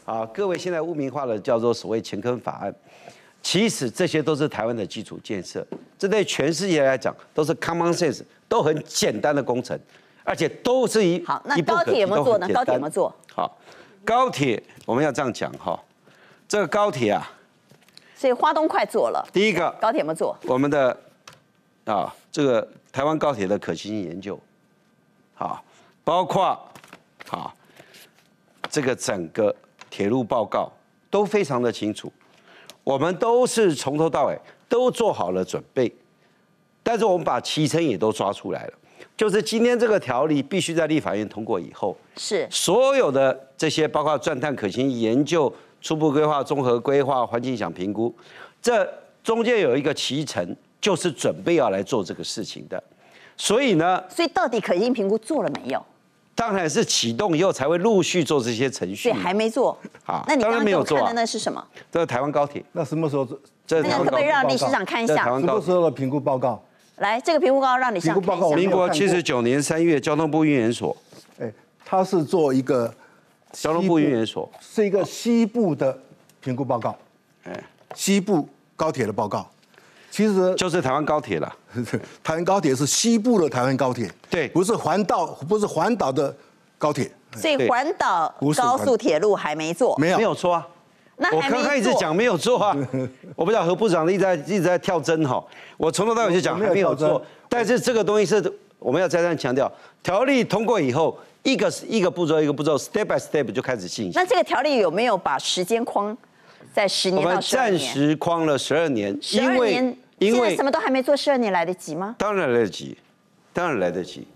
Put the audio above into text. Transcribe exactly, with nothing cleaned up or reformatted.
啊，各位现在污名化的叫做所谓前坑法案，其实这些都是台湾的基础建设，这对全世界来讲都是 common sense， 都很简单的工程，而且都是一好。那高铁有没有做呢？高铁有没有做？ 好，高铁我们要这样讲哈，这个高铁啊， 所以花东快做了。 第一个高铁有没有做？ 我们的啊这个台湾高铁的可行性研究，好，包括好这个整个铁路报告都非常的清楚，我们都是从头到尾都做好了准备，但是我们把期程也都抓出来了，就是今天这个条例必须在立法院通过以后， 是所有的这些包括钻探可行研究、初步规划、综合规划、环境影响评估，这中间有一个期程，就是准备要来做这个事情的。所以呢， 所以到底可行评估做了没有？ 当然是启动以后才会陆续做这些程序。 对，还没做。 好， 那你刚刚给我看的当然没有做啊那是什么？ 这是台湾高铁， 那什么时候？ 这是那个可不可以让理事长看一下？ 这是台湾高铁什么时候的评估报告？ 来，这个评估报告让理事长看一下。 民国七十九年三月，交通部运研所， 哎，他是做一个交通部运研所是一个西部的评估报告， 哎， 西部高铁的报告。其实就是台湾高铁了。 台湾高铁是西部的台湾高铁， 对， 不是环岛，不是环岛的高铁。 所以环岛高速铁路还没做， 没有没有错啊。 那我刚刚一直讲没有做啊，我不知道何部长一直在一直在跳针哈，我从头到尾就讲还没有做，但是这个东西是我们要再三强调，条例通过以后，一个一个步骤一个步骤 ，step by step 就开始进行。 那这个条例有没有把时间框在十年到十二年？ 我们暂时框了十二年， 十二年， 因为现在什么都还没做，十二年来得及吗？ 当然来得及，当然来得及。